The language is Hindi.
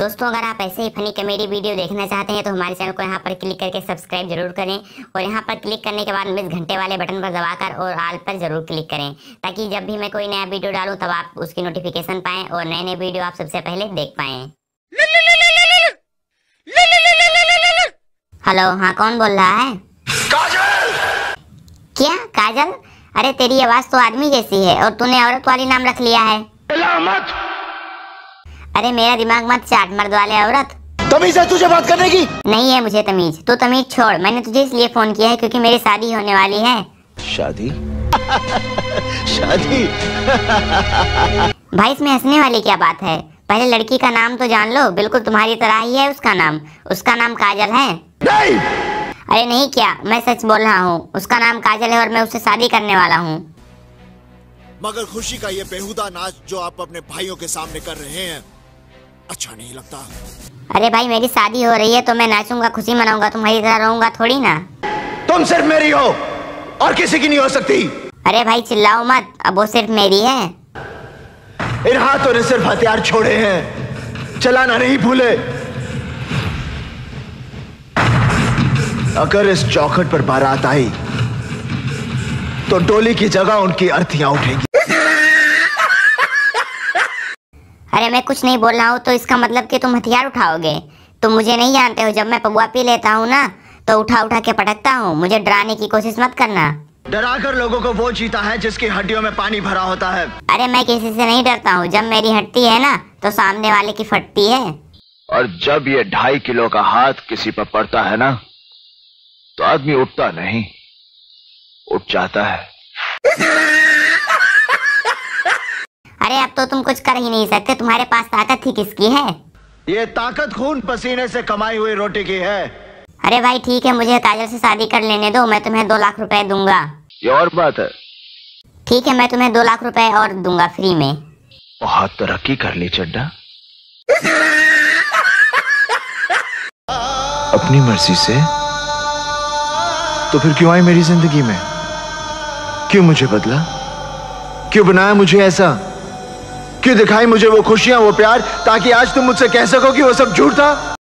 दोस्तों अगर आप ऐसे ही फनी कॉमेडी वीडियो देखना चाहते हैं तो हमारे चैनल को यहाँ पर क्लिक करके सब्सक्राइब जरूर करें और यहाँ पर क्लिक करने के बाद मिस घंटे वाले बटन पर दबाकर और ऑल पर जरूर क्लिक करें ताकि जब भी मैं कोई नया वीडियो डालूं तब आप उसकी नोटिफिकेशन पाएं और नए नए वीडियो आप सबसे पहले देख पाएं। हेलो, हाँ कौन बोल रहा है? काजल। क्या काजल? अरे तेरी आवाज तो आदमी जैसी है और तूने औरत वाली नाम रख लिया है। मत। अरे मेरा दिमाग मत चाट, मर्द वाले औरत। तमीज है तुझे बात करने की? नहीं है मुझे तमीज, तू तमीज छोड़। मैंने तुझे इसलिए फोन किया है क्योंकि मेरी शादी होने वाली है। शादी? शादी? भाई इसमें हंसने वाली क्या बात है? पहले लड़की का नाम तो जान लो, बिल्कुल तुम्हारी तरह ही है उसका नाम काजल है। नहीं। अरे नहीं क्या, मैं सच बोल रहा हूँ, उसका नाम काजल है और मैं उससे शादी करने वाला हूँ। मगर खुशी का ये बेहुदा नाच जो आप अपने भाइयों के सामने कर रहे हैं अच्छा नहीं लगता। अरे भाई मेरी शादी हो रही है तो मैं नाचूंगा, खुशी मनाऊंगा, तुम्हारी तरह रहूंगा थोड़ी ना। तुम सिर्फ मेरी हो और किसी की नहीं हो सकती। अरे भाई चिल्लाओ मत, अब वो सिर्फ मेरी है। इन हाथों ने सिर्फ हथियार छोड़े हैं, चलाना नहीं भूले। अगर इस चौखट पर बारात आई तो डोली की जगह उनकी अर्थियां उठेंगी। अरे मैं कुछ नहीं बोल रहा हूँ तो इसका मतलब कि तुम हथियार उठाओगे? तुम मुझे नहीं जानते हो, जब मैं पबुआ पी लेता हूँ ना तो उठा उठा के पटकता हूँ। मुझे डराने की कोशिश मत करना। डराकर लोगों को वो जीता है जिसकी हड्डियों में पानी भरा होता है। अरे मैं किसी से नहीं डरता हूँ, जब मेरी हटती है ना तो सामने वाले की फटती है। और जब ये 2.5 किलो का हाथ किसी पर पड़ता है ना तो आदमी उठता नहीं, उठ जाता है। अरे अब तो तुम कुछ कर ही नहीं सकते, तुम्हारे पास ताकत ही किसकी है? ये ताकत खून पसीने से कमाई हुई रोटी की है। अरे भाई ठीक है, मुझे काजल से शादी कर लेने दो, मैं तुम्हें 2 लाख रुपए दूंगा। ये और बात है। ठीक है, मैं तुम्हें 2 लाख रुपए और दूंगा फ्री में। बहुत तरक्की कर ली चड्डा। अपनी मर्जी से तो फिर क्यों आई मेरी जिंदगी में? क्यों मुझे बदला? क्यों बनाया मुझे ऐसा? क्यों दिखाई मुझे वो खुशियां, वो प्यार, ताकि आज तुम मुझसे कह सको कि वो सब झूठ था?